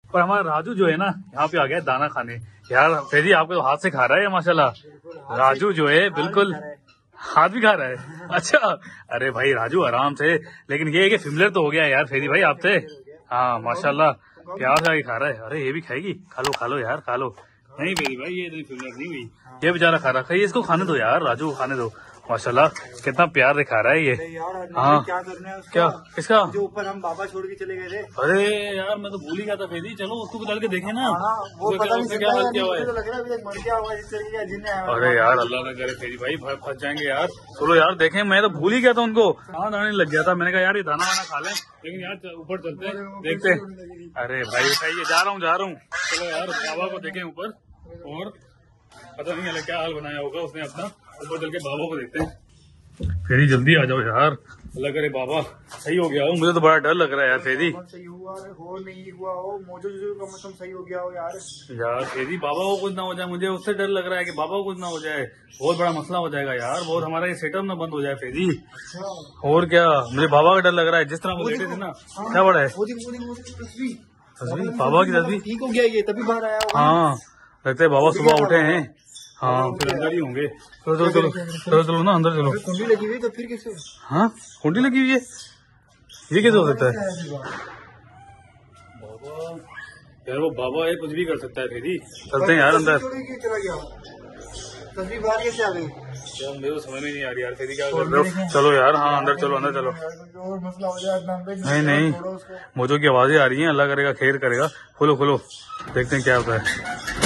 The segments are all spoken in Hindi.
पर हमारा राजू जो है ना यहाँ पे आ गया दाना खाने। यार फेरी आपके तो हाथ से खा रहा है माशाल्लाह। राजू जो है बिल्कुल हाथ भी खा रहा है। अच्छा, अरे भाई राजू आराम से, लेकिन ये है कि फिमलर तो हो गया यार फेरी भाई आपसे। हाँ माशाल्लाह, प्यार से आगे खा रहा है। अरे ये भी खाएगी, खा लो यार खा लो। नहीं फेरी भाई ये इतनी फिमलर नहीं हुई, ये बेचारा खा रहा है। इसको खाने दो यार, राजू को खाने दो। माशाल्लाह कितना प्यार दिखा रहा है ये। हाँ क्या करना है क्या किसका जो ऊपर हम बाबा छोड़ के चले गए थे। अरे यार मैं तो भूल ही गया था फेरी। चलो उसको डाल के देखे ना वो पता नहीं क्या हाल क्या हुआ है। लग रहा है अभी तक मर गया हुआ इस तरीके का जिन्हें। अरे यार अल्लाह ना करे फेरी भाई फंस जाएंगे यार। चलो यार देखें, मैं तो भूल ही गया था उनको, खाना दाने लग गया था। मैंने कहा यार ये दाना वाना खा लें, लेकिन यार ऊपर चलते हैं देखते हैं। अरे भाई उठाइए, जा रहा हूँ। चलो यार बाबा को देखें ऊपर, और पता नहीं अलग क्या हाल बनाया होगा उसने अपना। ऊपर चल के बाबा को देखते हैं। फेरी जल्दी आ जाओ यार, अल्लाह करे बाबा सही हो गया हो। मुझे तो बड़ा डर लग रहा है यार फेरी। सही हुआ हो नहीं हुआ हो, मोजो का मौसम सही हो गया हो यार फेरी बाबा को कुछ ना हो जाए, मुझे उससे डर लग रहा है कि बाबा को कुछ ना हो जाए। बहुत बड़ा मसला हो जाएगा यार, बहुत हमारा ये सेटअप ना बंद हो जाए फेरी। और क्या, मुझे बाबा का डर लग रहा है। जिस तरह वो लेटे थे ना, क्या बड़ा है तस्वीर, बाबा की तस्वीर ठीक हो गया ये, तभी बाहर आया। हाँ लगता है बाबा सुबह उठे हैं। हाँ फिर अंदर ही होंगे। चलो ना अंदर चलो। कुंडी लगी हुई तो फिर कैसे? हाँ कुंडी लगी हुई है, ये कैसे हो सकता है? बाबा यार वो बाबा है, कुछ भी कर सकता है। फेरी चलते हैं यार अंदर। चला गया तस्वीर बाहर कैसे आ गई यार, मेरे को समझ में नहीं आ रही यार फेरी क्या कर रहे हो। चलो यार हाँ अंदर चलो और मसला हो जाए। नहीं मोजो की आवाजें आ रही हैं। अल्लाह करेगा खैर करेगा। खोलो देखते हैं क्या होता है।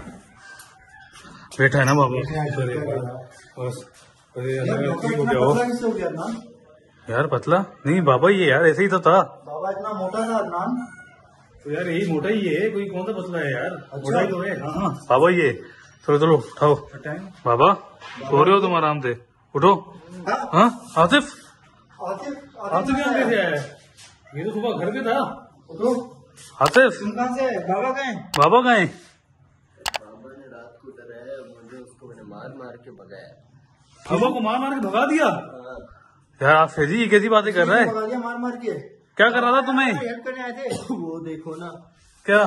बैठा है ना बाबा बस। अरे ठीक हो गया हो यार, पतला नहीं बाबा ये यार ऐसे ही तो था। बाबा इतना मोटा था अदनान तो यार यही मोटा ही है, कोई कौन सा पतला है यार। मोटा ही तो है। हाँ बाबा ये चलो उठाओ बाबा, सो रहे हो तुम आराम से, उठो। हाँ आसिफ यहाँ कैसे आया है? ये तो सुबह घर पे था। उठो आसिफ। बाबा कहाँ है? बाबा कहाँ है? मार के भगाया, बाबा को मार के भगा दिया। यार आप फेरी कैसी बातें कर रहे हैं? मार के क्या कर रहा था तुम्हें? हेल्प करने आए थे। वो देखो ना क्या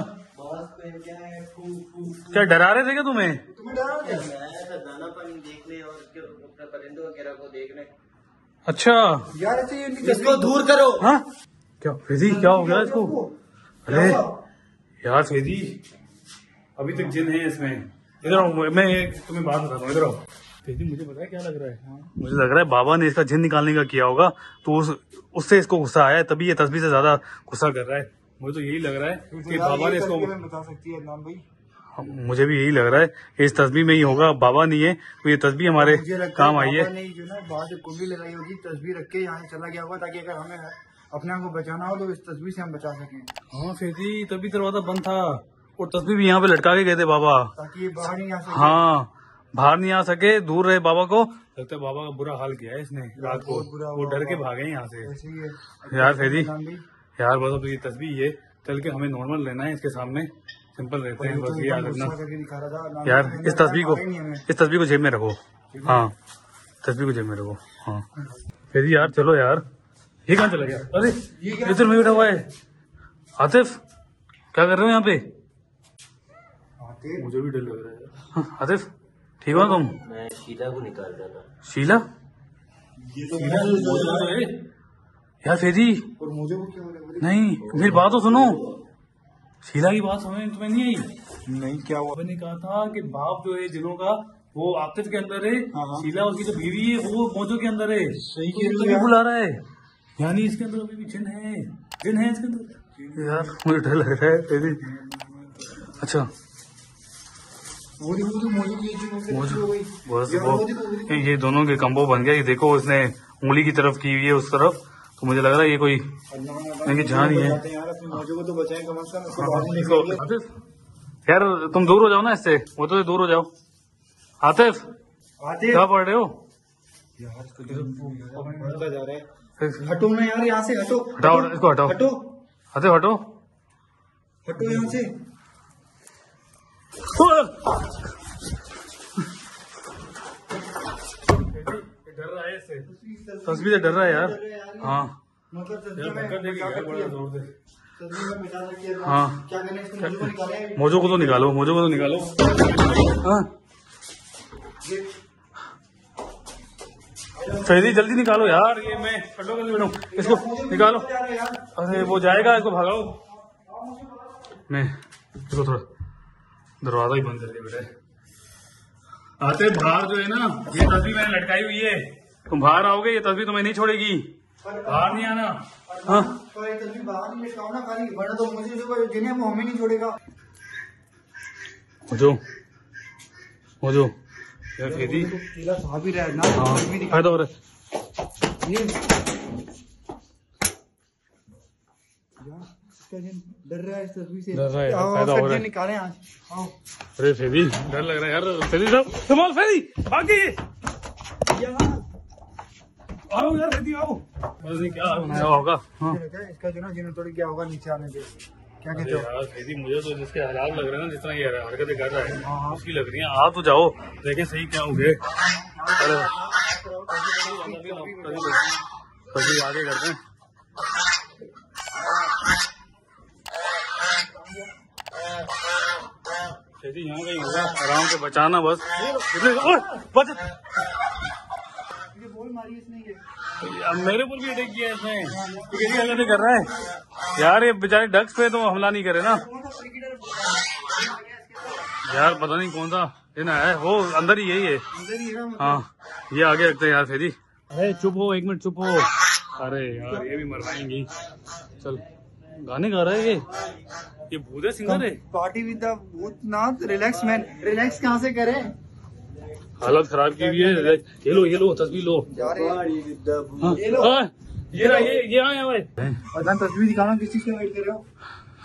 क्या डरा रहे थे क्या तुम्हें? तुम्हें डरा क्या? दाना पानी देखने और परिंदों वगैरह को देखने। अच्छा यार ऐसे इसको दूर करो। हाँ क्या फेरी क्या हो गया इसको? अरे यार फेरी अभी तक जिन है इसमें। इधर आओ, मैं तुम्हें बात बताता हूँ, इधर आओ। फेरी मुझे पता है क्या लग रहा है। मुझे लग रहा है बाबा ने इसका जिन निकालने का किया होगा, तो उससे इसको गुस्सा आया है, तभी ये तस्बीह से ज्यादा गुस्सा कर रहा है। मुझे तो यही लग रहा है कि बाबा ने इसको बता सकती है अदनान भाई। मुझे भी यही लग रहा है कि इस तस्बीह में ही होगा। बाबा नहीं है तो ये तस्बीह हमारे काम आई है। नहीं जो ना बाहर से कुंडी लगाई होगी, तस्बीर रख के यहाँ चला गया होगा, ताकि अगर हमें अपने आप को बचाना हो तो इस तस्बीर से हम बचा सकें। हाँ फेरी तभी दरवाजा बंद था, और तस्बीह भी यहाँ पे लटका के गए थे बाबा, ताकि ये बाहर नहीं आ सके। हाँ बाहर नहीं आ सके, दूर रहे बाबा को। लगता है बाबा का बुरा हाल किया है इसने रात को, वो डर के भागे यहाँ से। ऐसे ही है यार फेरी यार बस अब ये तस्बीह ये चल के हमें नॉर्मल रहना है, इसके सामने सिंपल रहते हैं बस। ये याद रखना यार, इस तस्बीह को जेब में रखो। हाँ तस्बीह को जेब में रखो। हाँ फेरी यार चलो यार। ये कहाँ चला गया? अरे इधर में बैठा हुआ है। आतिफ क्या कर रहे हो यहाँ पे? मुझे भी डर लग रहा है। हाँ, आतिफ ठीक हो तुम? मैं शीला को निकाल रहा था। शीला? यार फेरी और मुझे वो क्यों नहीं, मेरी बात तो सुनो। शीला की बात समझ तुम्हें नहीं आई? नहीं क्या हुआ? मैंने कहा था कि बाप जो है जिनों का वो आतिफ के अंदर है, शीला उसकी जो बीवी है वो मौजों के अंदर है। सही तो बुला रहा है, यानी इसके अंदर अभी भी जिन है इसके अंदर। यार मुझे डर लग रहा है तेरी। अच्छा बस वो ये दोनों के कम्बो बन गया। ये देखो उसने उंगली की तरफ की हुई है उस तरफ, तो मुझे लग रहा है ये कोई जहाँ नहीं है। यार तुम दूर हो जाओ ना इससे, वो तो दूर हो जाओ। आतिफ क्या पढ़ रहे हो? हटो ना यार यहाँ से, हटो हटाओ इसको, हटाओ हटो आतिफ हटो यहाँ से। डर रहा है इससे, तस्वीर डर रहा है यार। हाँ तस्वीर में बचा सकती है। हाँ क्या करना है, इसको मोजो को निकालें। मोजो को तो निकालो, मोजो को तो निकालो। हाँ फैदी जल्दी निकालो यार, ये मैं कटो कर बैठूं, इसको निकालो। अरे वो जाएगा, इसको भगाओ। मैं इसको थोड़ा दरवाजा ही बंद करके बेटे। आते बाहर जो है ना, ये तस्वीर मैंने लटकाई हुई है, तुम बाहर आओगे, ये तस्वीर तुम्हें नहीं छोड़ेगी, बाहर नहीं आना। हाँ तो ये तस्वीर बाहर नहीं लटकाओ ना खाली, वरना तो मुझे जो जिन्हें वो हमें नहीं छोड़ेगा। मोजो मोजो यार फैदी केला खा भी रहा है ना। हाँ फायदा हो रहा है। ये डर रहा है इस तस्वीर से, डर रहा है, आओ, फायदा हो फिर रहा है। निकालें आज। आओ अरे फैदी डर लग रहा है यार, फैदी साहब कमाल, फैदी भागिए, आओ यार फैदी आओ। बस क्या बनाया होगा। हाँ इसका जो ना जिन्होंने क्या होगा नीचे आने के, क्या अरे कहते हो? यार फैदी मुझे तो जिसके हालात लग रहे हैं ना, जिस तरह ये हरकतें कर रहा है उसकी लग रही है। आ तो जाओ देखें सही क्या होंगे। अरे तभी आगे करते हैं। फैदी यहाँ कहीं होगा, आराम से बचाना बस। बच ये बॉल मारी इसने, ये अब मेरे ऊपर भी अटैक किया है इसने, ये कैसी हरकतें कर रहा है यार। ये बेचारे डक्स पे तो हमला नहीं करे ना यार, पता नहीं कौन सा दिन है, वो अंदर ही यही है। अंदर ही है ना, मतलब। हाँ ये आगे रखते हैं यार फैदी। अरे चुप हो, एक मिनट चुप हो। अरे यार ये भी मरवाएंगी। चल गाने गा रहा है ये भूत है, सिंगर है। Party with the Bhootnath, relax man. Relax कहाँ से करें? हालत खराब की हुई है। ये लो तस्वीर लो। हाँ, ये लो। हाँ, ये रहा, ये आया भाई। पता तस्वीर दिखाना, किस चीज का वेट कर रहे हो?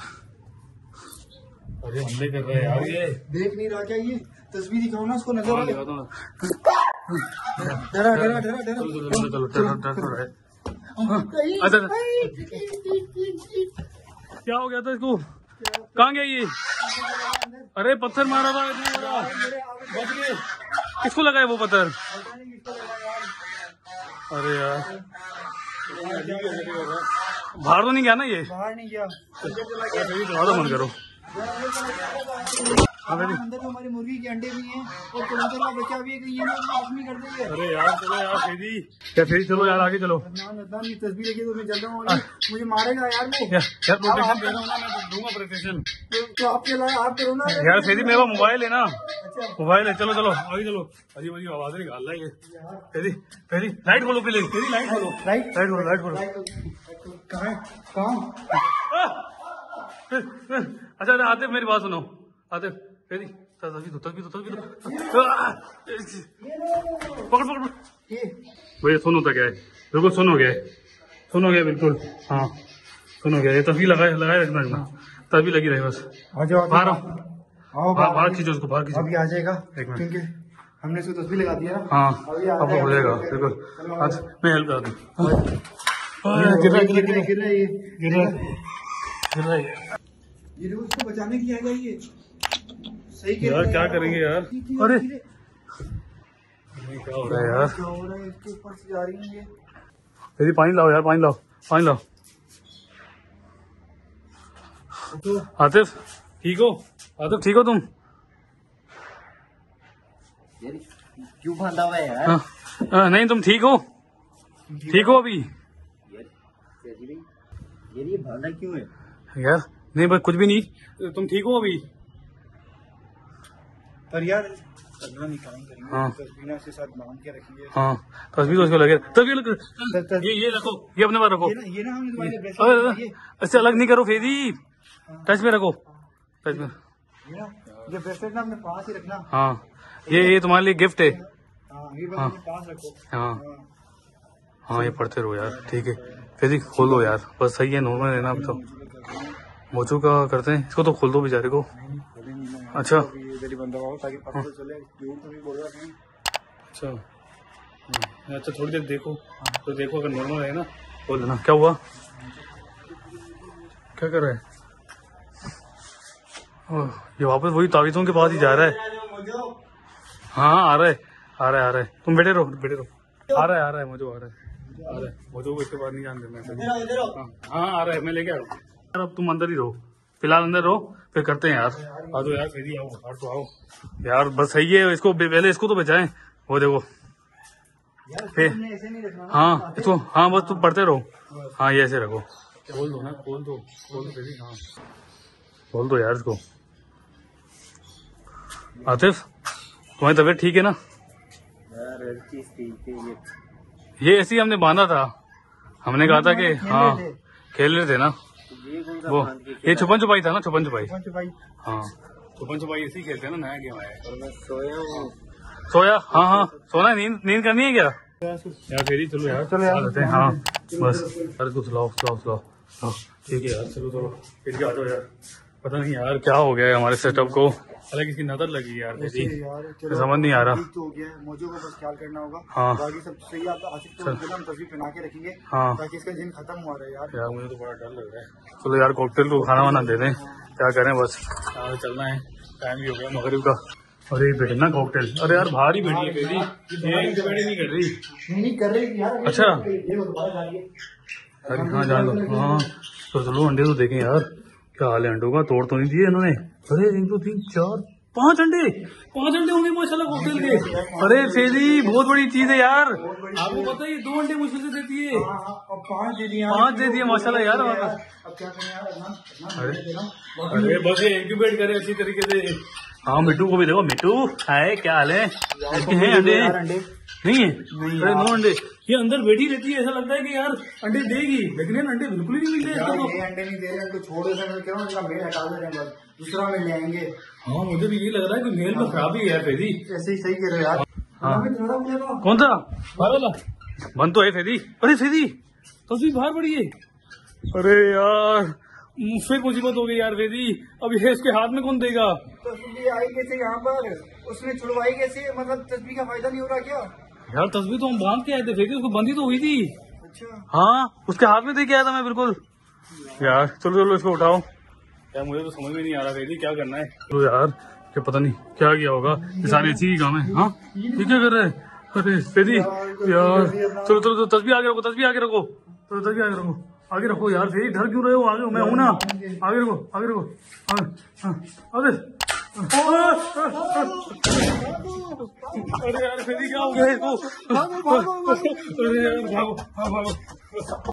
अरे हमले कर रहे हैं यार ये। देख नहीं रहा क्या ये? तस्वीर दिखाओ ना उसको, नजर हाँ, आ दिखा दो ना। डरा डरा डरा डरा। चलो अच्छा क्या हो गया था इसको, कहाँ गया ये? अरे पत्थर मारा था इतना बड़ा, बच गए। किसको लगा है वो पत्थर? अरे यार बाहर तो नहीं गया ना ये? बाहर नहीं गया। दरवाजा बंद करो। अंदर तो हमारी मुर्गी के अंडे भी हैं और कबूतर का बच्चा भी है, कहीं ये ना आदमी कर देंगे। अरे यार चलो यार फैदी, क्या फैदी चलो यार आगे चलो। अदनान ये तस्वीर लेके तो मैं चल रहा हूँ, मुझे मारेगा यार वो। यार प्रोटेक्शन दे रहा हूँ ना, मैं तो दूंगा प्रोटेक्शन। तो आपके लाए आप करो ना यार फैदी मेरा मोबाइल है ना, अच्छा मोबाइल है। चलो चलो आगे चलो। अजीब अजीब आवाजें निकाल रहा है ये। फैदी फैदी लाइट खोलो पहले, फैदी लाइट खोलो, राइट लाइट खोलो, लाइट खोलो। कहाँ कहाँ? अच्छा आते मेरी बात सुनो, आते फैदी तस्वीर दो, तस्वीर दो, तस्वीर दो। पकड़ पकड़ पकड़। ये भैया सुन होता क्या है, बिल्कुल सुन हो गया है, सुन हो गया बिल्कुल। हाँ सुन हो गया, ये तस्वीर लगाए लगाए रखना, तस्वीर लगी रहे बस। आ जाओ बाहर आओ, आओ बाहर खींचो उसको, बाहर खींचो। अभी आ जाएगा एक मिनट। क्योंकि हमने इसको तस्वीर लगा दिया ना। हाँ अभी आ अब हो जाएगा बिल्कुल। अच्छा मैं हेल्प करा दूँ। गिर रहा है, गिर रहा है, गिर रहा है ये, गिर रहा है, गिर रहा है। ये देखो इसको बचाने के लिए आएगा ये। सही कह यार रहे क्या हैं करेंगे यार? अरे क्या हो रहा है यार? क्या हो रहा है? इसके ऊपर से जा रही है ये। यदि पानी लाओ यार, पानी लाओ, पानी लाओ। आतिफ ठीक हो? आतिफ ठीक हो तुम? क्यों बांधा हुआ है यार? नहीं तुम ठीक हो? ठीक हो अभी? ये बांधा क्यों है? यार नहीं बस कुछ भी नहीं, तुम ठीक हो अभी? पर यार तस्वीर निकालें करेंगे। हाँ। तस्वीर से साथ बांध के रखिए। हाँ तस्वीर तो उसको लगे, तस्वीर ये रखो, ये अपने पास रखो। ये ना हमने तुम्हारे ब्रेसलेट ये इससे अलग नहीं करो फेदी, टच में रखो, टच में। ना, ये ब्रेसलेट ना अपने पास ही रखना। हाँ ये तुम्हारे लिए गिफ्ट है। हाँ ये बस हाँ। अपने पास रखो। हाँ हाँ। हाँ ये पढ़ते रहो यार, ठीक है फेदी खोलो यार, बस सही है, नॉर्मल है ना अभी तो। मोचू का करते हैं, इसको तो खोल दो बेचारे को। अच्छा ये इधर ही बंदा हुआ ताकि पता तो चले, झूठ तो नहीं बोल रहा कहीं। अच्छा अच्छा थोड़ी देर देखो, तो देखो अगर नॉर्मल है ना बोल देना। क्या हुआ, क्या कर रहा है? ओह, ये वापस वही तावीज़ों के पास ही जा रहा है। हाँ आ रहा है, आ रहा है, आ रहा है। तुम बैठे रहो, बैठे रहो। आ रहा है मुझे, आ रहा है, आ रहा है मुझे को इसके बाद नहीं जान देना। हाँ आ रहा है, मैं लेके आ रहा हूँ। यार अब तुम अंदर ही रहो, फिलहाल अंदर रहो, फिर करते हैं यार। आ जाओ यार फेरी, आओ बाहर तो आओ यार, बस सही है। इसको पहले इसको तो बचाएं, वो देखो फिर। हाँ इसको, हाँ बस तुम पढ़ते रहो। हाँ ये ऐसे रखो, खोल दो ना, खोल दो फेरी। हाँ खोल दो यार इसको। आतिफ तुम्हारी तबीयत ठीक है ना? ये ऐसे ही हमने बांधा था, हमने कहा था कि हाँ खेल रहे थे ना वो। ये छुपन छुपाई था ना, छुपन छुपाई। हाँ छुपन छुपाई ऐसे ही खेलते हैं ना, नया गेम आया। सोया? हाँ हाँ सोना, नींद करनी है क्या यार? फेरी चलो यार, चलो यार। हाँ बस यार कुछ सुलाओ। ठीक है यार, चलो फिर क्या, आ जाओ यार। पता नहीं यार क्या हो गया है हमारे सेटअप को, हालांकि इसकी नजर लगी है यार फेरी, समझ नहीं आ रहा। तो हो गया है, मौजों का बस ख्याल करना होगा। हाँ बाकी सब सही। आप आसिफ को हम तस्वीर पहना के रखेंगे हाँ ताकि इसका दिन खत्म हुआ रहे यार। मुझे तो बड़ा डर लग रहा है। चलो यार कॉकटेल को खाना वाना दे दें, क्या करें, बस चलना है, टाइम भी हो गया मगरिब का। अरे बेटे ना कॉकटेल, अरे यार बाहर ही बैठी है फेरी, ये इंतजारी नहीं कर रही। नहीं कर रही यार। अच्छा अरे हाँ जान दो। हाँ तो चलो अंडे तो देखें यार, क्या हाल है अंडों का, तोड़ तो नहीं दिए इन्होंने। अरे 1 2 3 4 5 अंडे होंगे माशाल्लाह कॉकटेल के। अरे फेरी बहुत बड़ी चीज है यार, आपको पता है ये 2 अंडे मुश्किल से देती है। 5 दे दिए माशाल्लाह यार। अब क्या करें यार? अरे बस ये इंक्यूबेट करे अच्छी तरीके से। हाँ मिट्टू को भी देखो, मिट्टू हाय क्या हाल है? इसके हैं अंडे? नहीं है? अरे 9 अंडे। ये अंदर बैठी रहती है, ऐसा लगता है कि यार अंडे देगी, लेकिन यार अंडे बिल्कुल ही नहीं मिल रहे इसको। ये अंडे नहीं दे रहे, इनको छोड़ देते हैं, क्यों इनका मेल हटा दे रहे हैं, दूसरा में ले आएंगे। हाँ मुझे भी ये लग रहा है कि मेल में खराबी है फेरी। ऐसे ही सही कह रहे हो यार। हाँ कौन था वाला? बंद तो है फेरी। अरे फेरी तस्वीर बाहर पड़ी है। अरे यार फिर मुसीबत हो गई यार फेरी, अब ये इसके हाथ में कौन देगा? तस्वीर आई कैसे यहाँ पर, उसने छुड़वाई कैसे? मतलब तस्वीर का फायदा नहीं हो रहा क्या यार? तस्वीर तो हम बांध के आए थे फेरी, उसको बंदी तो हुई थी। अच्छा हाँ उसके हाथ में दे के आया था मैं बिल्कुल यार। चलो इसको उठाओ यार, मुझे तो समझ में नहीं आ रहा फेरी क्या करना है। तो यार क्या पता नहीं क्या किया होगा, ये सारे इसी काम है। हाँ ये क्या कर रहे हैं? अरे फेरी यार चलो तस्वीर आगे रखो, आगे रखो यार। फेरी डर क्यों रहे हो? आगे मैं हूं ना, आगे रखो आगे। अरे यार फेरी क्या हो गया इसको? अरे यार भागो।